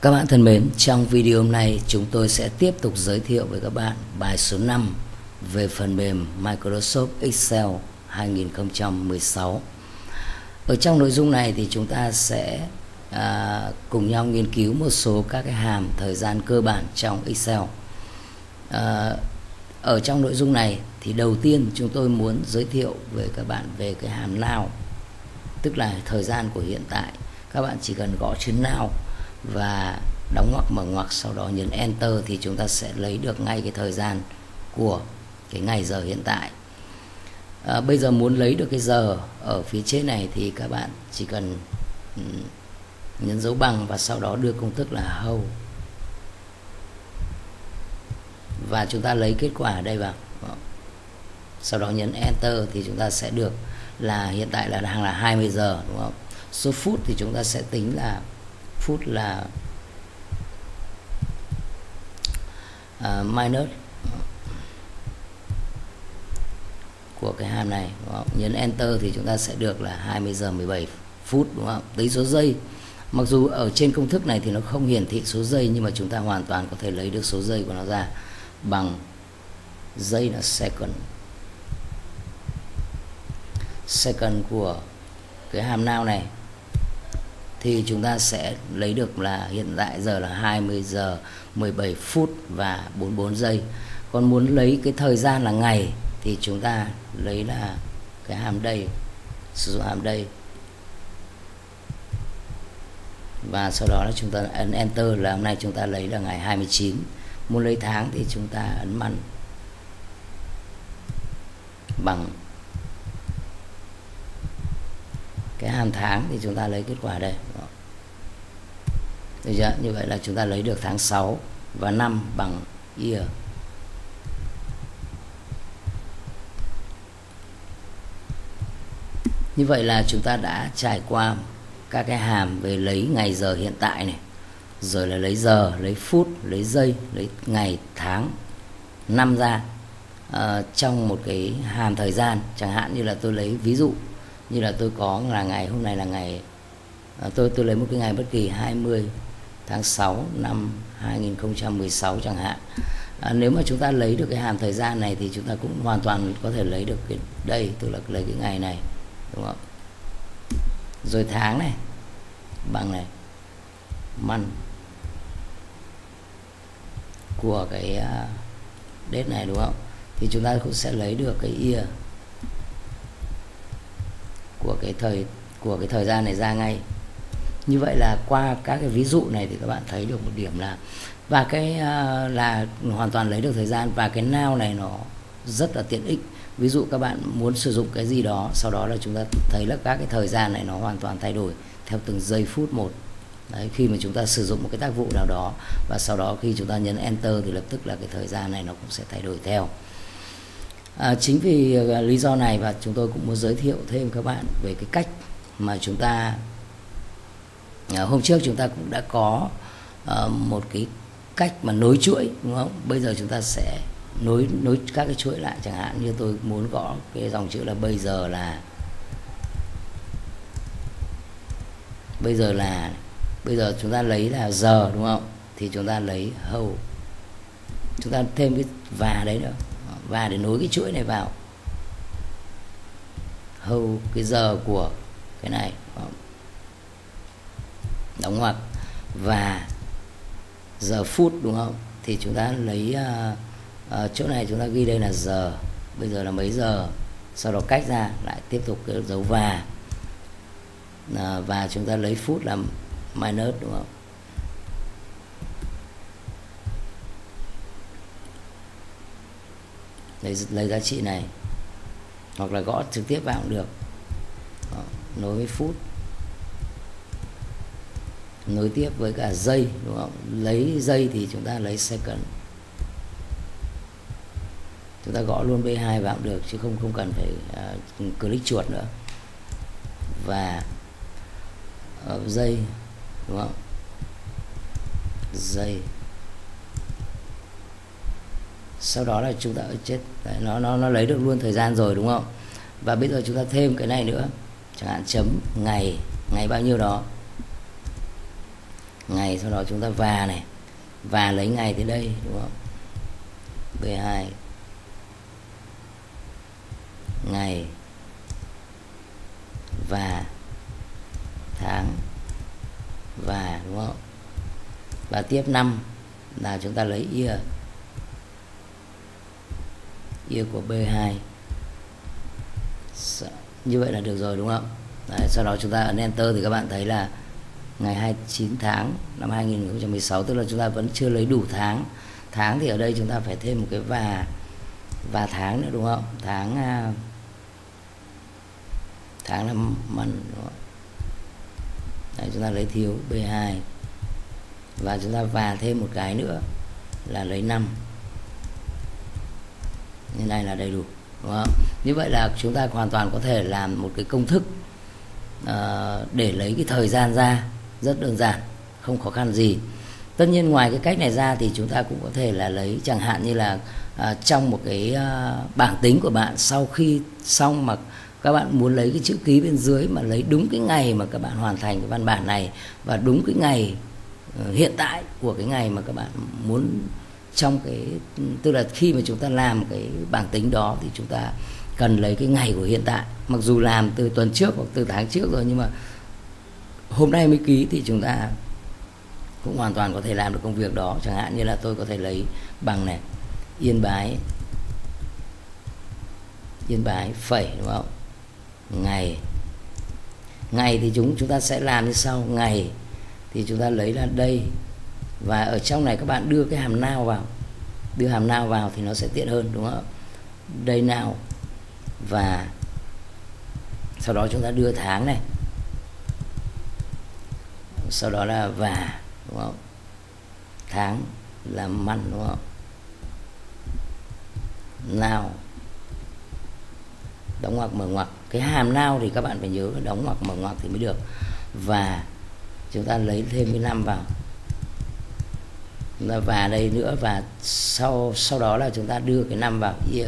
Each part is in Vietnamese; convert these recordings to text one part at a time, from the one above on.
Các bạn thân mến, trong video hôm nay chúng tôi sẽ tiếp tục giới thiệu với các bạn bài số 5 về phần mềm Microsoft Excel 2016. Ở trong nội dung này thì chúng ta sẽ cùng nhau nghiên cứu một số các cái hàm thời gian cơ bản trong Excel. Ở trong nội dung này thì đầu tiên chúng tôi muốn giới thiệu với các bạn về cái hàm now, tức là thời gian của hiện tại. Các bạn chỉ cần gõ chữ now và đóng ngoặc mở ngoặc, sau đó nhấn enter thì chúng ta sẽ lấy được ngay cái thời gian của cái ngày giờ hiện tại. Bây giờ muốn lấy được cái giờ ở phía trên này thì các bạn chỉ cần nhấn dấu bằng và sau đó đưa công thức là how, và chúng ta lấy kết quả ở đây vào. Sau đó nhấn enter thì chúng ta sẽ được là hiện tại là đang là 20 giờ, đúng không? Số phút thì chúng ta sẽ tính là phút là minus của cái hàm này, đúng không? Nhấn enter thì chúng ta sẽ được là 20 giờ 17 phút, đúng không? Lấy số giây, mặc dù ở trên công thức này thì nó không hiển thị số giây, nhưng mà chúng ta hoàn toàn có thể lấy được số giây của nó ra bằng giây là second. Second của cái hàm now này thì chúng ta sẽ lấy được là hiện tại giờ là 20 giờ 17 phút và 44 giây. Còn muốn lấy cái thời gian là ngày thì chúng ta lấy là cái hàm day, sử dụng hàm day, và sau đó là chúng ta ấn enter là hôm nay chúng ta lấy là ngày 29. Muốn lấy tháng thì chúng ta ấn month bằng cái hàm tháng thì chúng ta lấy kết quả đây. Được chưa? Như vậy là chúng ta lấy được tháng 6 và năm bằng year. Như vậy là chúng ta đã trải qua các cái hàm về lấy ngày giờ hiện tại này, rồi là lấy giờ, lấy phút, lấy giây, lấy ngày, tháng, năm ra trong một cái hàm thời gian. Chẳng hạn như là tôi lấy ví dụ như là tôi có là ngày hôm nay là ngày tôi lấy một cái ngày bất kỳ 20 tháng 6 năm 2016 chẳng hạn. Nếu mà chúng ta lấy được cái hàm thời gian này thì chúng ta cũng hoàn toàn có thể lấy được cái đây, tức là lấy cái ngày này, đúng không? Rồi tháng này bằng này month của cái date này, đúng không? Thì chúng ta cũng sẽ lấy được cái year của cái thời gian này ra ngay. Như vậy là qua các cái ví dụ này thì các bạn thấy được một điểm là và cái là hoàn toàn lấy được thời gian, và cái now này nó rất là tiện ích. Ví dụ các bạn muốn sử dụng cái gì đó, sau đó là chúng ta thấy là các cái thời gian này nó hoàn toàn thay đổi theo từng giây phút một. Đấy, khi mà chúng ta sử dụng một cái tác vụ nào đó và sau đó khi chúng ta nhấn enter thì lập tức là cái thời gian này nó cũng sẽ thay đổi theo. Chính vì lý do này và chúng tôi cũng muốn giới thiệu thêm các bạn về cái cách mà chúng ta hôm trước chúng ta cũng đã có một cái cách mà nối chuỗi, đúng không? Bây giờ chúng ta sẽ nối các cái chuỗi lại. Chẳng hạn như tôi muốn gõ cái dòng chữ là bây giờ chúng ta lấy là giờ, đúng không? Thì chúng ta lấy how, chúng ta thêm cái và đấy nữa, và để nối cái chuỗi này vào. How cái giờ của cái này, đóng ngoặc, và giờ phút, đúng không? Thì chúng ta lấy chỗ này chúng ta ghi đây là giờ, bây giờ là mấy giờ, sau đó cách ra lại tiếp tục cái dấu và chúng ta lấy phút làm minus, đúng không? Lấy giá trị này, hoặc là gõ trực tiếp vào cũng được. Đó, nối với phút, nối tiếp với cả giây, đúng không? Lấy giây thì chúng ta lấy second, chúng ta gõ luôn B2 vào cũng được, chứ không cần phải click chuột nữa. Và giây, đúng không? Giây, sau đó là chúng ta chết đấy, nó lấy được luôn thời gian rồi, đúng không? Và bây giờ chúng ta thêm cái này nữa, chẳng hạn chấm ngày bao nhiêu đó, ngày, sau đó chúng ta và này, và lấy ngày tới đây đúng không, B2 ngày và tháng và đúng không, và tiếp năm là chúng ta lấy year của B2. Như vậy là được rồi đúng không? Đấy, sau đó chúng ta ấn enter thì các bạn thấy là ngày 29 tháng năm 2016, tức là chúng ta vẫn chưa lấy đủ tháng. Tháng thì ở đây chúng ta phải thêm một cái và tháng nữa đúng không? Tháng là month đúng không? Đấy, chúng ta lấy thiếu B2 và chúng ta và thêm một cái nữa là lấy năm. Như này là đầy đủ đúng không? Như vậy là chúng ta hoàn toàn có thể làm một cái công thức để lấy cái thời gian ra, rất đơn giản, không khó khăn gì. Tất nhiên ngoài cái cách này ra thì chúng ta cũng có thể là lấy chẳng hạn như là trong một cái bảng tính của bạn, sau khi xong mà các bạn muốn lấy cái chữ ký bên dưới mà lấy đúng cái ngày mà các bạn hoàn thành cái văn bản này và đúng cái ngày hiện tại của cái ngày mà các bạn muốn, trong cái, tức là khi mà chúng ta làm cái bảng tính đó thì chúng ta cần lấy cái ngày của hiện tại, mặc dù làm từ tuần trước hoặc từ tháng trước rồi, nhưng mà hôm nay mới ký thì chúng ta cũng hoàn toàn có thể làm được công việc đó. Chẳng hạn như là tôi có thể lấy bằng này, Yên Bái phẩy đúng không, ngày thì chúng ta sẽ làm như sau. Ngày thì chúng ta lấy là đây, và ở trong này các bạn đưa cái hàm now vào, thì nó sẽ tiện hơn đúng không? Đây now, và sau đó chúng ta đưa tháng này, sau đó là và đúng không, tháng là month đúng không, now đóng ngoặc mở ngoặc. Cái hàm now thì các bạn phải nhớ đóng ngoặc mở ngoặc thì mới được, và chúng ta lấy thêm cái năm vào, chúng ta và đây nữa, và sau đó là chúng ta đưa cái năm vào year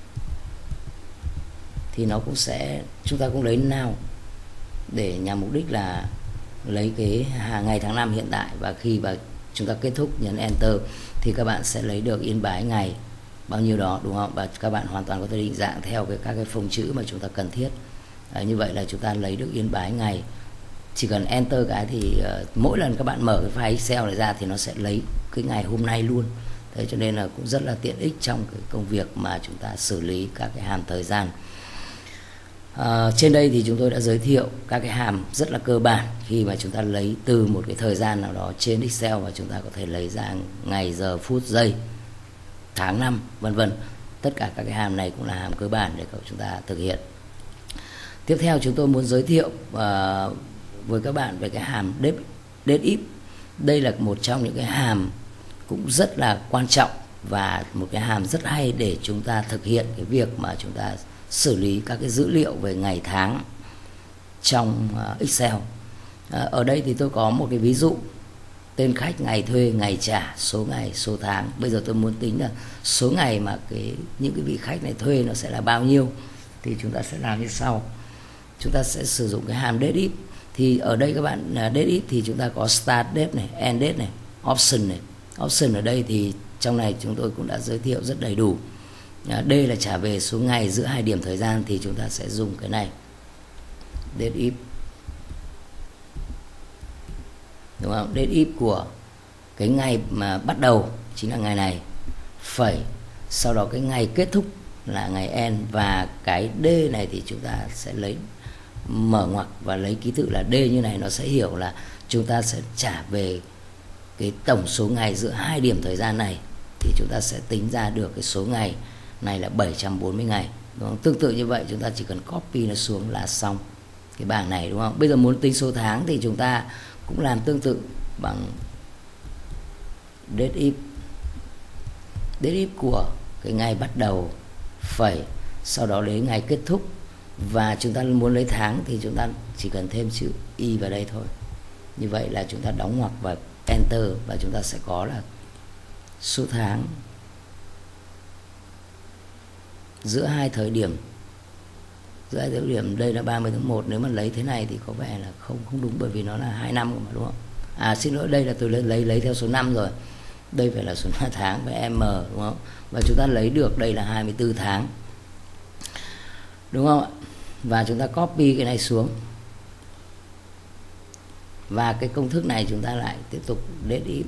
thì nó cũng sẽ, chúng ta cũng lấy now để nhằm mục đích là lấy cái ngày tháng năm hiện tại, và khi mà chúng ta kết thúc nhấn enter thì các bạn sẽ lấy được Yên Bái ngày bao nhiêu đó đúng không? Và các bạn hoàn toàn có thể định dạng theo các cái phông chữ mà chúng ta cần thiết. Như vậy là chúng ta lấy được Yên Bái ngày. Chỉ cần enter cái thì mỗi lần các bạn mở cái file Excel này ra thì nó sẽ lấy cái ngày hôm nay luôn. Thế cho nên là cũng rất là tiện ích trong cái công việc mà chúng ta xử lý các cái hàm thời gian. Trên đây thì chúng tôi đã giới thiệu các cái hàm rất là cơ bản khi mà chúng ta lấy từ một cái thời gian nào đó trên Excel, và chúng ta có thể lấy ra ngày, giờ, phút, giây, tháng, năm, vân vân. Tất cả các cái hàm này cũng là hàm cơ bản để chúng ta thực hiện. Tiếp theo chúng tôi muốn giới thiệu với các bạn về cái hàm date if. Đây là một trong những cái hàm cũng rất là quan trọng và một cái hàm rất hay để chúng ta thực hiện cái việc mà chúng ta xử lý các cái dữ liệu về ngày tháng trong Excel. Ở đây thì tôi có một cái ví dụ: tên khách, ngày thuê, ngày trả, số ngày, số tháng. Bây giờ tôi muốn tính là số ngày mà những cái vị khách này thuê nó sẽ là bao nhiêu, thì chúng ta sẽ làm như sau. Chúng ta sẽ sử dụng cái hàm date if. Thì ở đây các bạn, date if thì chúng ta có start date này, end date này, option này. Option ở đây thì trong này chúng tôi cũng đã giới thiệu rất đầy đủ. Đây là trả về số ngày giữa hai điểm thời gian, thì chúng ta sẽ dùng cái này, date if, đúng không? Date if của cái ngày mà bắt đầu chính là ngày này, phẩy, sau đó cái ngày kết thúc là ngày end, và cái D này thì chúng ta sẽ lấy mở ngoặc và lấy ký tự là D như này. Nó sẽ hiểu là chúng ta sẽ trả về cái tổng số ngày giữa hai điểm thời gian này, thì chúng ta sẽ tính ra được cái số ngày này là 740 ngày, đúng không? Tương tự như vậy, chúng ta chỉ cần copy nó xuống là xong cái bảng này, đúng không? Bây giờ muốn tính số tháng thì chúng ta cũng làm tương tự bằng date if. Date if của cái ngày bắt đầu, phẩy, sau đó lấy ngày kết thúc, và chúng ta muốn lấy tháng thì chúng ta chỉ cần thêm chữ y vào đây thôi. Như vậy là chúng ta đóng ngoặc và enter, và chúng ta sẽ có là số tháng giữa hai thời điểm. Giữa hai thời điểm đây là 30 tháng 1. Nếu mà lấy thế này thì có vẻ là không đúng, bởi vì nó là 2 năm mà, đúng không? Xin lỗi, đây là tôi lấy theo số năm rồi, đây phải là số tháng với M, đúng không? Và chúng ta lấy được đây là 24 tháng, đúng không ạ? Và chúng ta copy cái này xuống, và cái công thức này chúng ta lại tiếp tục date if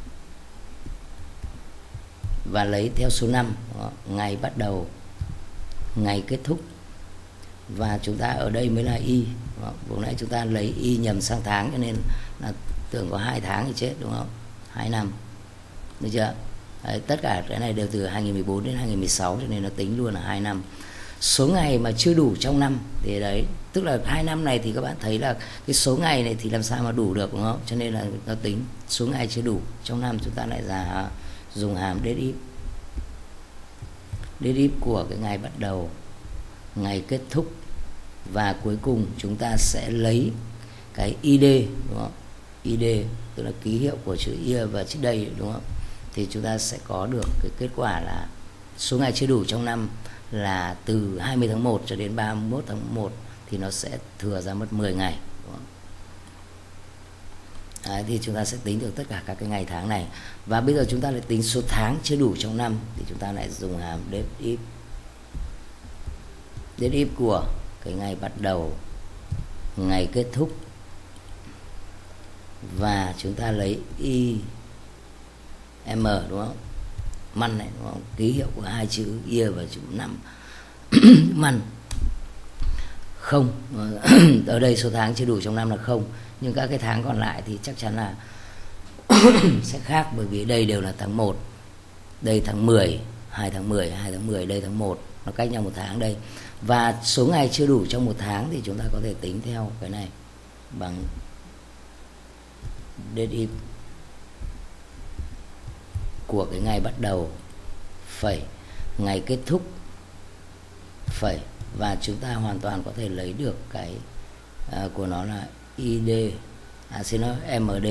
và lấy theo số 5, ngày bắt đầu, ngày kết thúc, và chúng ta ở đây mới là y. Vừa nãy chúng ta lấy y nhầm sang tháng cho nên là tưởng có 2 tháng thì chết, đúng không? 2 năm, được chưa? Đấy, tất cả cái này đều từ 2014 đến 2016 cho nên nó tính luôn là 2 năm. Số ngày mà chưa đủ trong năm thì đấy, tức là 2 năm này thì các bạn thấy là cái số ngày này thì làm sao mà đủ được, đúng không? Cho nên là nó tính số ngày chưa đủ trong năm, chúng ta lại dùng hàm date if của cái ngày bắt đầu, ngày kết thúc, và cuối cùng chúng ta sẽ lấy cái ID, đúng không? ID tức là ký hiệu của chữ year và chữ day, đúng không? Thì chúng ta sẽ có được cái kết quả là số ngày chưa đủ trong năm là từ 20 tháng 1 cho đến 31 tháng 1 thì nó sẽ thừa ra mất 10 ngày, đúng không? Đấy, thì chúng ta sẽ tính được tất cả các cái ngày tháng này. Và bây giờ chúng ta lại tính số tháng chưa đủ trong năm thì chúng ta lại dùng hàm date if của cái ngày bắt đầu, ngày kết thúc, và chúng ta lấy m, đúng không? Month này, đúng không? Ký hiệu của hai chữ year và chữ năm. Month không. Ở đây số tháng chưa đủ trong năm là không, nhưng các cái tháng còn lại thì chắc chắn là sẽ khác, bởi vì đây đều là tháng 1, đây tháng 10, 2 tháng 10, 2 tháng 10, đây tháng 1, nó cách nhau 1 tháng đây. Và số ngày chưa đủ trong 1 tháng thì chúng ta có thể tính theo cái này bằng date if của cái ngày bắt đầu phẩy ngày kết thúc phẩy, và chúng ta hoàn toàn có thể lấy được cái của nó là ID, xin lỗi, MD.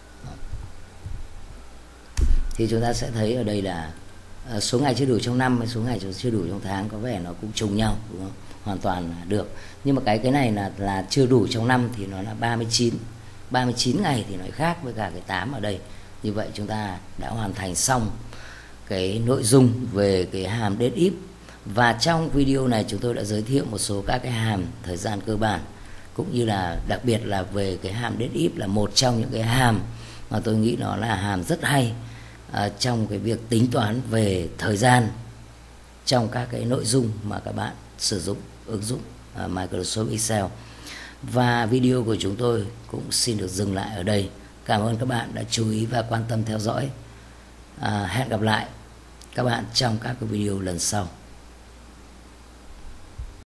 Thì chúng ta sẽ thấy ở đây là số ngày chưa đủ trong năm với số ngày chưa đủ trong tháng có vẻ nó cũng trùng nhau, đúng không? Hoàn toàn là được. Nhưng mà cái này là chưa đủ trong năm thì nó là 39 ngày thì nó khác với cả cái 8 ở đây. Như vậy chúng ta đã hoàn thành xong cái nội dung về cái hàm date if. Và trong video này chúng tôi đã giới thiệu một số các cái hàm thời gian cơ bản, cũng như là đặc biệt là về cái hàm date if là một trong những cái hàm mà tôi nghĩ nó là hàm rất hay trong cái việc tính toán về thời gian trong các cái nội dung mà các bạn sử dụng ứng dụng Microsoft Excel. Và video của chúng tôi cũng xin được dừng lại ở đây. Cảm ơn các bạn đã chú ý và quan tâm theo dõi. Hẹn gặp lại các bạn trong các cái video lần sau.